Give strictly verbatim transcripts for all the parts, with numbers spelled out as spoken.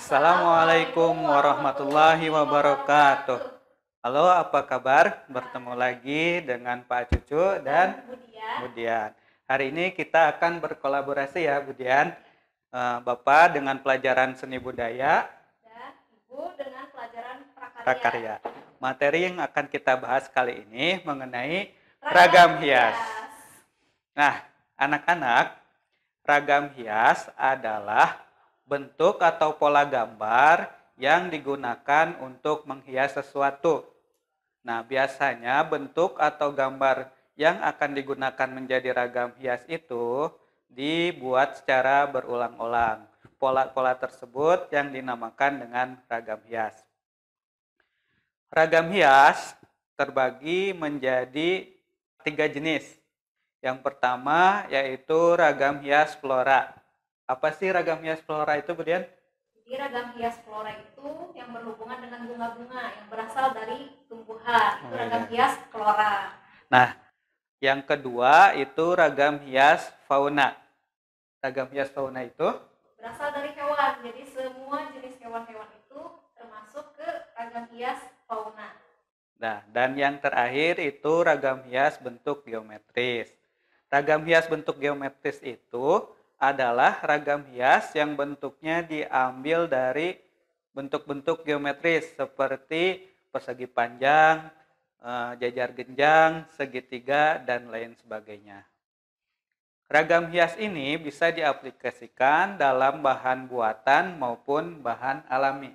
Assalamualaikum warahmatullahi wabarakatuh. Halo, apa kabar? Bertemu lagi dengan Pak Cucu dan Budian. Hari ini kita akan berkolaborasi ya, Budian. Bapak dengan pelajaran seni budaya dan Ibu dengan pelajaran prakarya. prakarya. Materi yang akan kita bahas kali ini mengenai ragam hias. Nah, anak-anak, ragam hias adalah bentuk atau pola gambar yang digunakan untuk menghias sesuatu. Nah, biasanya bentuk atau gambar yang akan digunakan menjadi ragam hias itu dibuat secara berulang-ulang. Pola-pola tersebut yang dinamakan dengan ragam hias. Ragam hias terbagi menjadi tiga jenis. Yang pertama yaitu ragam hias flora. Apa sih ragam hias flora itu, Budian? Jadi ragam hias flora itu yang berhubungan dengan bunga-bunga yang berasal dari tumbuhan. Itu ragam hias flora. Nah, yang kedua itu ragam hias fauna. Ragam hias fauna itu berasal dari hewan. Jadi semua jenis hewan-hewan itu termasuk ke ragam hias fauna. Nah, dan yang terakhir itu ragam hias bentuk geometris. Ragam hias bentuk geometris itu adalah ragam hias yang bentuknya diambil dari bentuk-bentuk geometris seperti persegi panjang, jajar genjang, segitiga, dan lain sebagainya. Ragam hias ini bisa diaplikasikan dalam bahan buatan maupun bahan alami.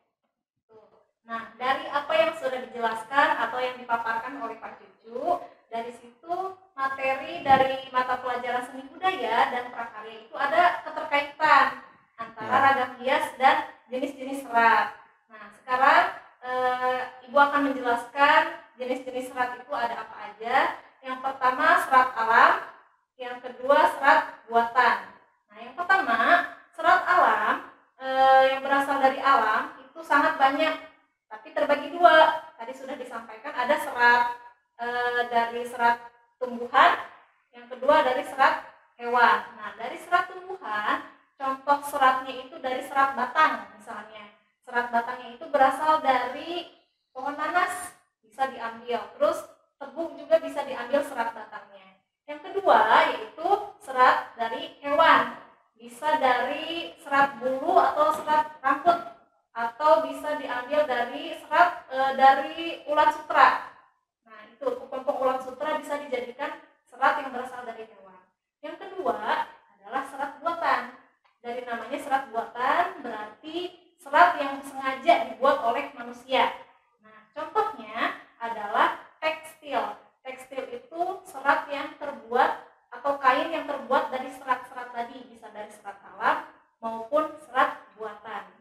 Nah, dari apa yang sudah dijelaskan atau yang dipaparkan oleh Pak Cucu, dari situ materi dari mata pelajaran seni budaya dan prakarya itu ada keterkaitan antara ya. Ragam hias dan jenis-jenis serat. Nah, sekarang e, Ibu akan menjelaskan jenis-jenis serat itu ada apa aja. Yang pertama serat alam, yang kedua serat buatan. Nah, yang pertama serat alam e, yang berasal dari alam itu sangat banyak, tapi terbagi dua. Tadi sudah disampaikan ada serat e, dari serat tumbuhan, yang kedua dari serat hewan. Nah, dari serat tumbuhan, contoh seratnya itu dari serat batang misalnya. Serat batangnya itu berasal dari pohon nanas, bisa diambil. Terus tebu juga bisa diambil serat batangnya. Yang kedua yaitu serat dari hewan, bisa dari serat bulu atau serat rambut, atau bisa diambil dari serat e, dari ulat sutra. Nah, itu kelompok ulat sutra bisa dijadikan serat yang berasal dari hewan. Yang kedua adalah serat buatan. Dari namanya serat buatan berarti serat yang sengaja dibuat oleh manusia. Nah, contohnya adalah tekstil. Tekstil itu serat yang terbuat atau kain yang terbuat dari serat-serat tadi, bisa dari serat alam maupun serat buatan.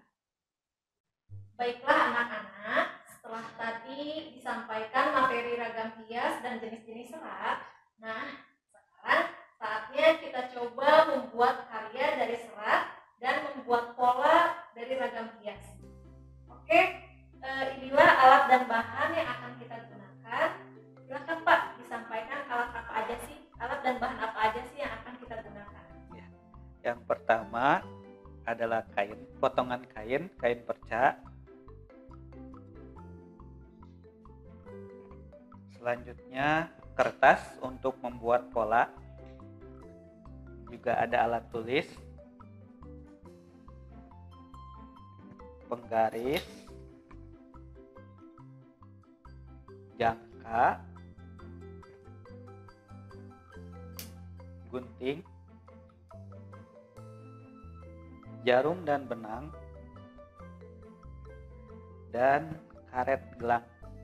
Baiklah anak-anak, setelah tadi disampaikan materi ragam hias dan jenis-jenis serat, nah sekarang saatnya kita coba membuat karya dari serat dan membuat pola dari ragam hias. Oke, e, inilah alat dan bahan yang akan kita gunakan. Silakan Pak, disampaikan alat apa aja sih, alat dan bahan apa aja sih yang akan kita gunakan. Ya. Yang pertama adalah kain, potongan kain, kain perca. Selanjutnya kertas untuk membuat pola. Juga ada alat tulis, penggaris, jangka, gunting, jarum dan benang, dan karet gelang.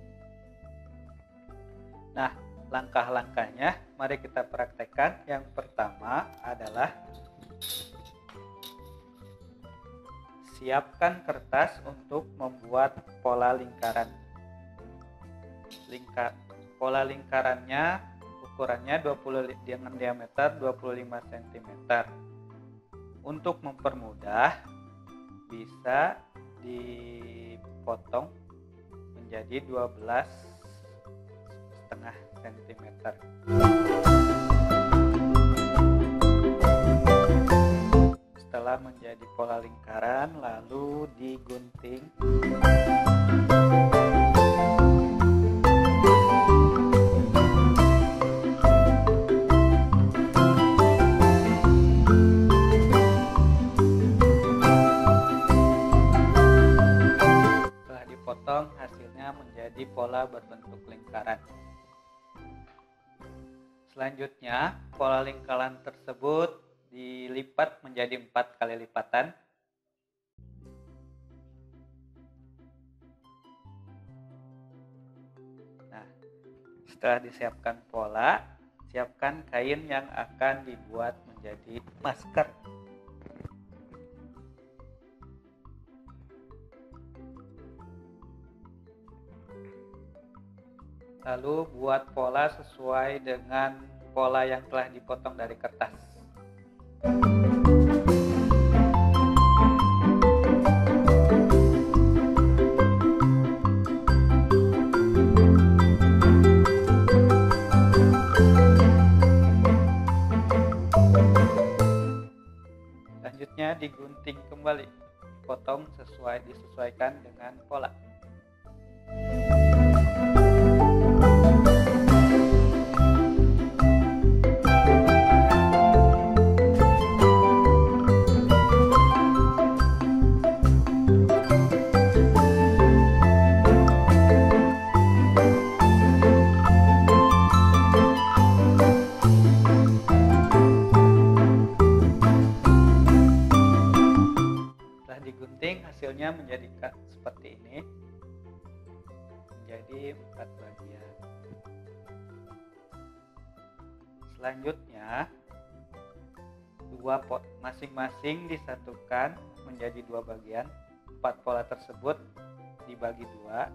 Nah, langkah-langkahnya mari kita praktekkan. Yang pertama adalah siapkan kertas untuk membuat pola lingkaran. Lingkar, pola lingkarannya ukurannya dua puluh dengan diameter dua puluh lima sentimeter. Untuk mempermudah bisa dipotong menjadi dua belas setengah sentimeter. setelah menjadi pola lingkaran lalu digunting. Setelah dipotong hasilnya menjadi pola berbentuk lingkaran. Selanjutnya, pola lingkaran tersebut dilipat menjadi empat kali lipatan. Nah, setelah disiapkan pola, siapkan kain yang akan dibuat menjadi masker. Lalu buat pola sesuai dengan pola yang telah dipotong dari kertas. Selanjutnya digunting kembali, dipotong sesuai disesuaikan dengan pola. Digunting hasilnya menjadi seperti ini, menjadi empat bagian. Selanjutnya dua pot masing-masing disatukan menjadi dua bagian. Empat pola tersebut dibagi dua.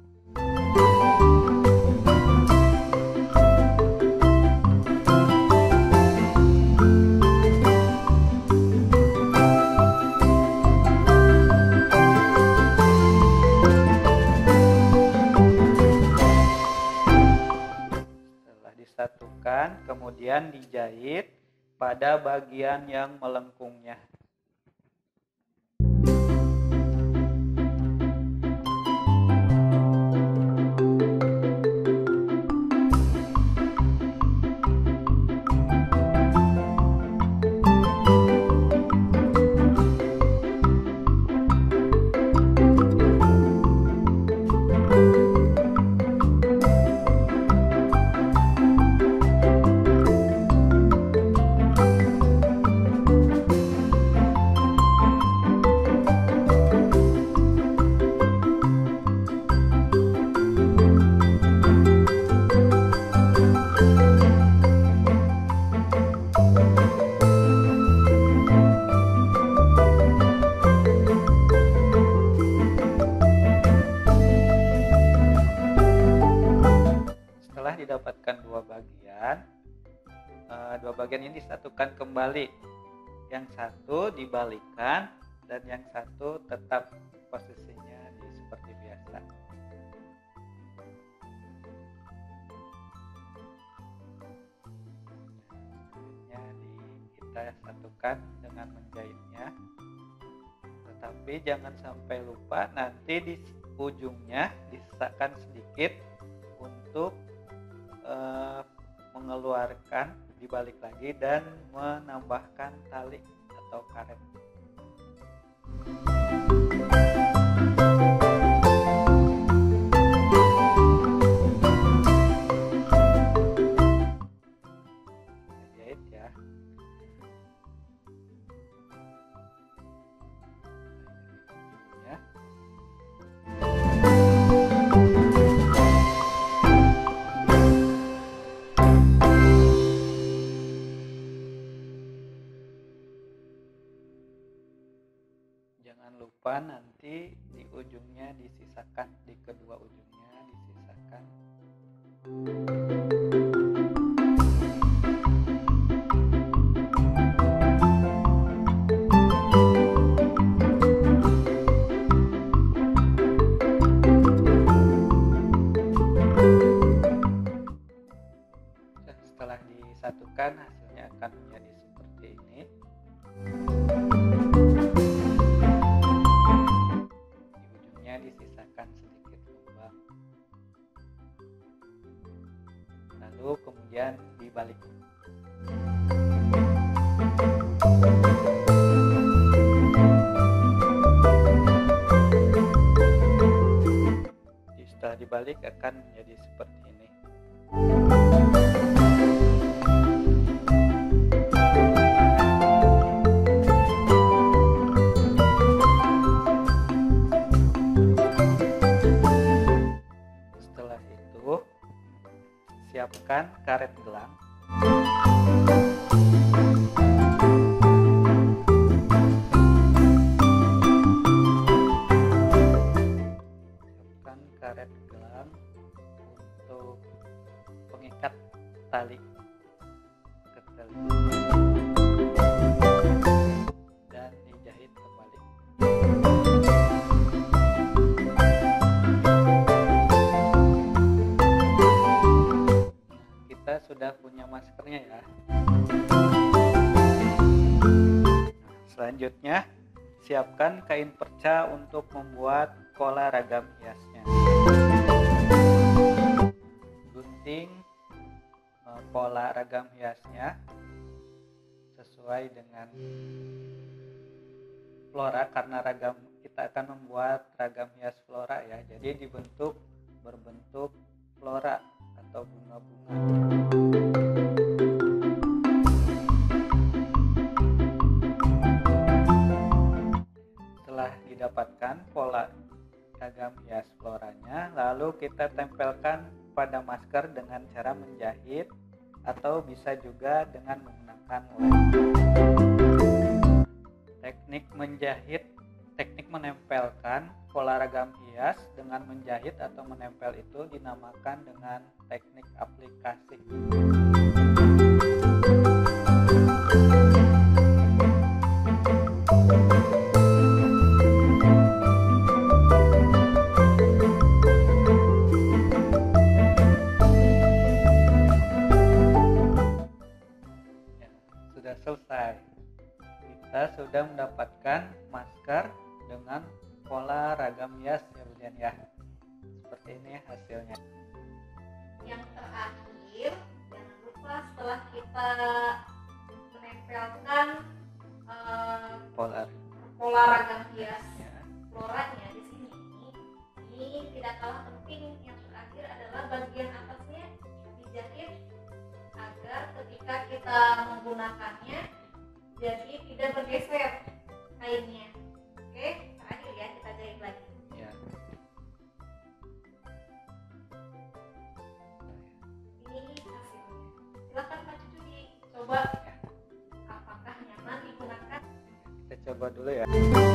Disatukan, kemudian dijahit pada bagian yang melengkungnya. Didapatkan dua bagian, dua bagian ini disatukan kembali, yang satu dibalikan dan yang satu tetap posisinya di seperti biasa. Selanjutnya di, kita satukan dengan menjahitnya, tetapi jangan sampai lupa nanti di ujungnya disisakan sedikit untuk Uh, mengeluarkan, dibalik lagi dan menambahkan tali atau karet. Jahit ya. Ya. Jangan lupa nanti di ujungnya disisakan, di kedua ujungnya disisakan. Setelah disatukan hasilnya akan menjadi seperti ini. lalu kemudian dibalik. Setelah dibalik akan menjadi seperti ini. Setelah itu siapkan karet gelang. Karet gelang untuk pengikat tali ke tali dan dijahit kembali. Kita sudah punya maskernya ya. Nah, selanjutnya siapkan kain perca untuk membuat pola ragam hiasnya. Gunting pola ragam hiasnya sesuai dengan flora, karena ragam kita akan membuat ragam hias flora ya. Jadi dibentuk berbentuk flora atau bunga-bunga. Setelah didapatkan pola ragam hias floranya, lalu kita tempelkan pada masker dengan cara menjahit atau bisa juga dengan menggunakan lem. Teknik menjahit, teknik menempelkan pola ragam hias dengan menjahit atau menempel itu dinamakan dengan teknik aplikasi. Selesai, kita sudah mendapatkan masker dengan pola ragam hias ya Budian ya. Seperti ini hasilnya. Yang terakhir, jangan lupa setelah kita menempelkan uh, pola pola ragam hias ya, floranya di sini, ini tidak kalah penting. Yang terakhir adalah bagian atasnya dijahit agar ketika kita menggunakannya jadi tidak bergeser kainnya. Oke, terakhir ya kita jahit lagi. ya. Ini hasilnya. Silakan Pak Cucu dicoba apakah nyaman digunakan. Kita coba dulu ya.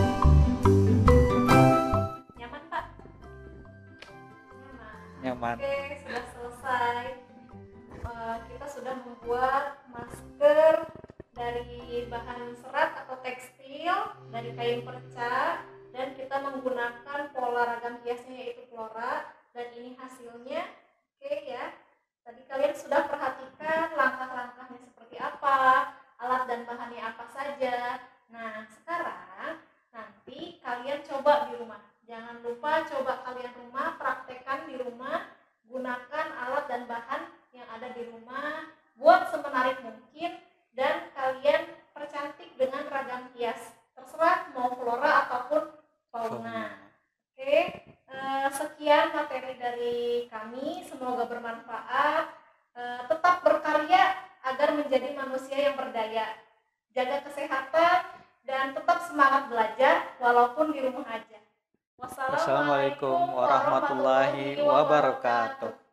Nyaman Pak? Nyaman. Nyaman. Oke, sudah selesai. Uh, kita sudah membuat masker dari bahan serat atau tekstil dari kain perca, dan kita menggunakan pola ragam hiasnya yaitu flora, dan ini hasilnya. Oke ya, tadi kalian sudah perhatikan langkah-langkahnya seperti apa, alat dan bahannya apa saja. Nah sekarang nanti kalian coba di rumah, jangan lupa coba kalian rumah praktekkan di rumah, gunakan alat dan bahan yang ada di rumah, buat semenarik mungkin, dan kalian percantik dengan ragam hias, terserah mau flora ataupun fauna. Oke, eh, sekian materi dari kami, semoga bermanfaat. Eh, tetap berkarya agar menjadi manusia yang berdaya, jaga kesehatan dan tetap semangat belajar walaupun di rumah aja. Wassalamualaikum warahmatullahi wabarakatuh.